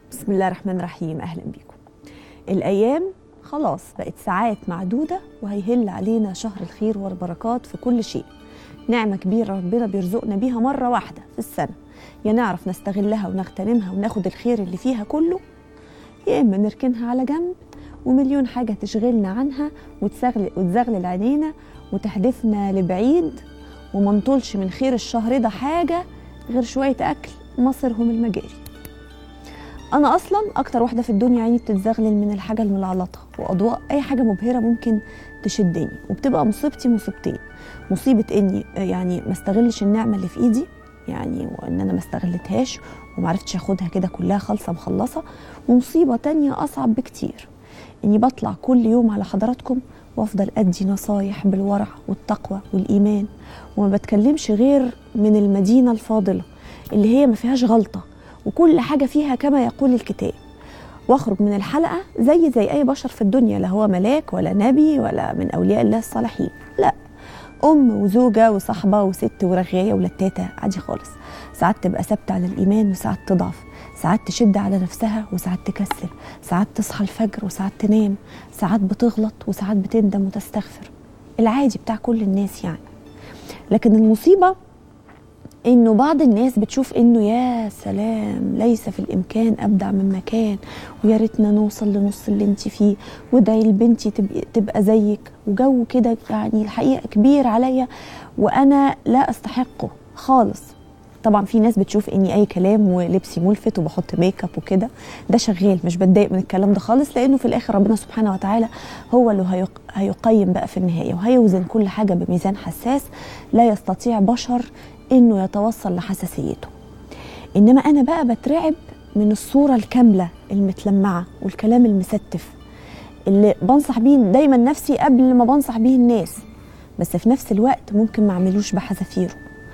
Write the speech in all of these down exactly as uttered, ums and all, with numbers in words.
بسم الله الرحمن الرحيم. أهلا بكم. الأيام خلاص بقت ساعات معدودة وهيهل علينا شهر الخير والبركات في كل شيء. نعمة كبيرة ربنا بيرزقنا بيها مرة واحدة في السنة، يا نعرف نستغلها ونغتنمها وناخد الخير اللي فيها كله، يا إما نركنها على جنب ومليون حاجة تشغلنا عنها وتزغلل, وتزغلل عينينا وتحدفنا لبعيد، وما نطولش من خير الشهر ده حاجة غير شوية أكل مصيرهم المجاري. أنا أصلاً أكتر واحدة في الدنيا عيني بتتزغلل من الحاجة الملعلطة وأضواء أي حاجة مبهرة ممكن تشدني، وبتبقى مصيبتي مصيبتين: مصيبة إني يعني ما استغلش النعمة اللي في إيدي، يعني وإن أنا ما استغلتهاش ومعرفتش أخدها كده كلها خالصة مخلصة، ومصيبة تانية أصعب بكتير: إني بطلع كل يوم على حضراتكم وأفضل أدي نصايح بالورع والتقوى والإيمان، وما بتكلمش غير من المدينة الفاضلة اللي هي ما فيهاش غلطة وكل حاجة فيها كما يقول الكتاب، واخرج من الحلقة زي زي أي بشر في الدنيا، لا هو ملاك ولا نبي ولا من أولياء الله الصالحين، لا، أم وزوجة وصحبة وست ورغاية ولتاتة عادي خالص. ساعات تبقى ثابتة على الإيمان وساعات تضعف، ساعات تشد على نفسها وساعات تكسل، ساعات تصحى الفجر وساعات تنام، ساعات بتغلط وساعات بتندم وتستغفر، العادي بتاع كل الناس يعني. لكن المصيبة إنه بعض الناس بتشوف إنه يا سلام ليس في الإمكان أبدع من مكان، ويا ريتنا نوصل لنص اللي انت فيه، وادعي لبنتي تبقى, تبقى زيك، وجو كده يعني الحقيقة كبير عليا وأنا لا أستحقه خالص. طبعا في ناس بتشوف إني أي كلام ولبسي ملفت وبحط ميك اب وكده ده شغال، مش بتضايق من الكلام ده خالص، لأنه في الآخر ربنا سبحانه وتعالى هو اللي هيقيم بقى في النهاية وهيوزن كل حاجة بميزان حساس لا يستطيع بشر إنه يتوصل لحساسيته. إنما أنا بقى بترعب من الصورة الكاملة المتلمعة والكلام المستف اللي بنصح بيه دايما نفسي قبل ما بنصح بيه الناس، بس في نفس الوقت ممكن ما اعملوش بحذافيره،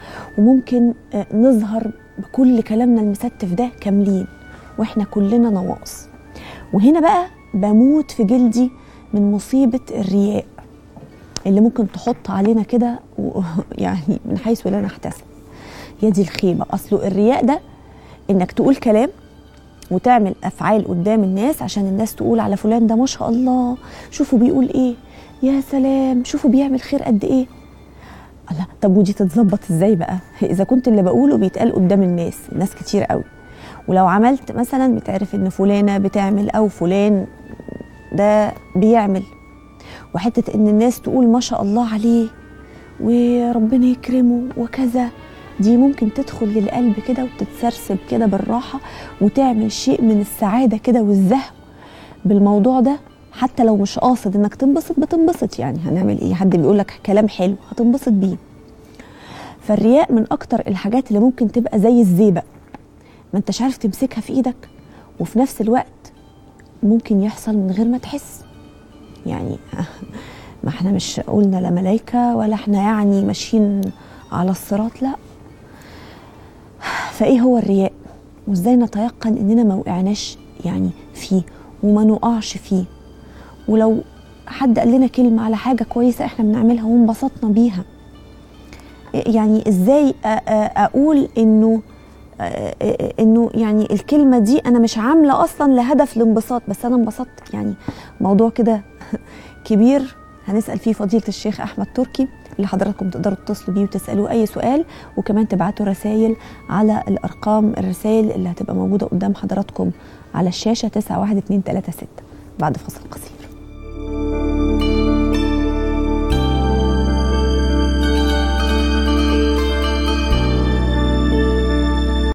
وممكن نظهر بكل كلامنا المستف ده كاملين واحنا كلنا نواقص. وهنا بقى بموت في جلدي من مصيبة الرياء اللي ممكن تحط علينا كده يعني من حيث لا نحتسب. يا دي الخيبة. أصله الرياء ده إنك تقول كلام وتعمل أفعال قدام الناس عشان الناس تقول على فلان ده ما شاء الله، شوفوا بيقول إيه، يا سلام شوفوا بيعمل خير قد إيه. الله، طب ودي تتظبط إزاي بقى إذا كنت اللي بقوله بيتقال قدام الناس، الناس كتير قوي، ولو عملت مثلا بتعرف إن فلانة بتعمل أو فلان ده بيعمل، وحتة إن الناس تقول ما شاء الله عليه وربنا يكرمه وكذا، دي ممكن تدخل للقلب كده وتتسرسب كده بالراحة وتعمل شيء من السعادة كده والزهو بالموضوع ده، حتى لو مش قاصد انك تنبسط بتنبسط، يعني هنعمل ايه، حد بيقولك كلام حلو هتنبسط بيه. فالرياء من اكتر الحاجات اللي ممكن تبقى زي الزيبق، ما انتش عارف تمسكها في ايدك، وفي نفس الوقت ممكن يحصل من غير ما تحس. يعني ما احنا مش قلنا لا ملايكة ولا احنا يعني ماشيين على الصراط، لا. فايه هو الرياء وازاي نتيقن اننا ما وقعناش يعني فيه وما نقعش فيه؟ ولو حد قال لنا كلمة على حاجة كويسة احنا بنعملها وانبسطنا بيها، يعني ازاي اقول انه انه يعني الكلمة دي انا مش عاملة اصلا لهدف الانبساط بس انا انبسطت؟ يعني موضوع كده كبير هنسأل فيه فضيلة الشيخ أحمد تركي، اللي حضراتكم تقدروا تتصلوا بيه وتسألوه أي سؤال، وكمان تبعتوا رسائل على الأرقام الرسائل اللي هتبقى موجودة قدام حضراتكم على الشاشة تسعة واحد اتنين تلاتة ستة. بعد فاصل قصير.